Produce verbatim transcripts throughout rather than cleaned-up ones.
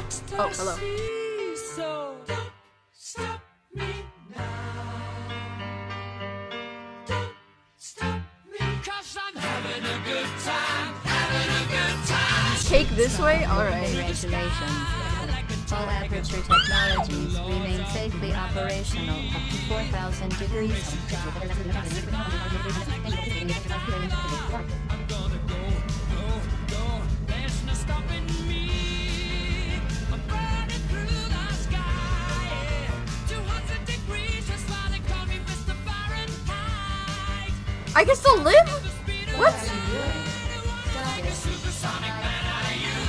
Oh, hello. So don't stop me now. Don't stop me, 'cause I'm having a good time, having a good time. Cake this way? Alright. Regulations. All aperture technologies remain safely operational up to four thousand degrees. I'm gonna go, go, go. There's no stopping me. I'm burning through the sky. two hundred degrees, that's why they call me Mister Fahrenheit. I can still live? What? Supersonic man, are you?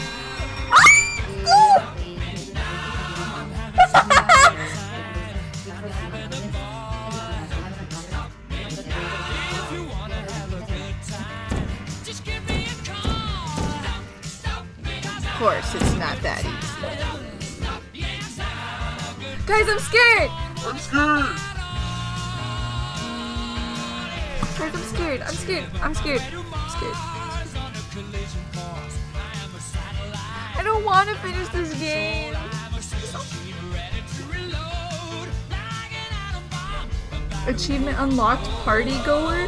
If you wanna have a good time, just give me a call. Don't stop me, 'cause Of course, it's not that easy. Guys, I'm scared! I'm scared! Guys, I'm scared. I'm scared. I'm scared. I'm scared. I don't want to finish this game. Achievement unlocked, party goer.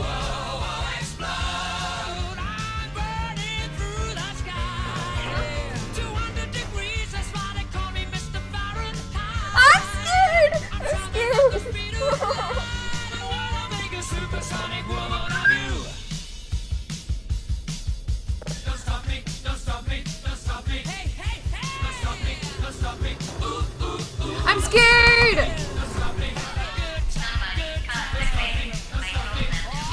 I'm scared. I'm scared. Supersonic woman of you. Don't stop me, don't stop me, don't stop me. Hey, hey, hey. Don't stop me, don't stop me. Ooh, ooh, ooh. I'm scared. Don't stop me. Good time, good time. Don't stop me, don't stop me.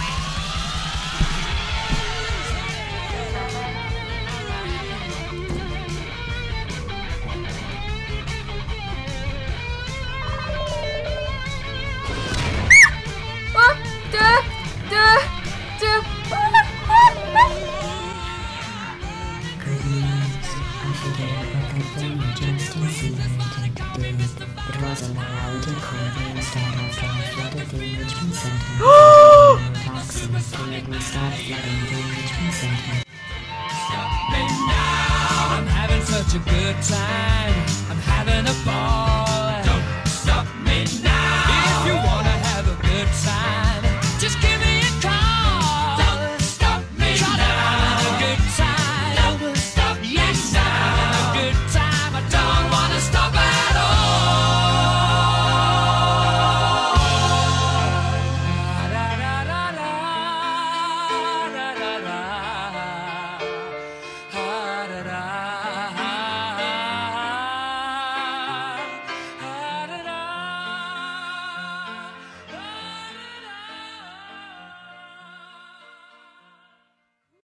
Ah, duh, duh, duh. Greetings. I forget what that thing you just insinuated did. It was allowed to record instead of trying to flood the enrichment center. Toxins did we start flooding the enrichment center. And now I'm having such a good time. I'm having a ball.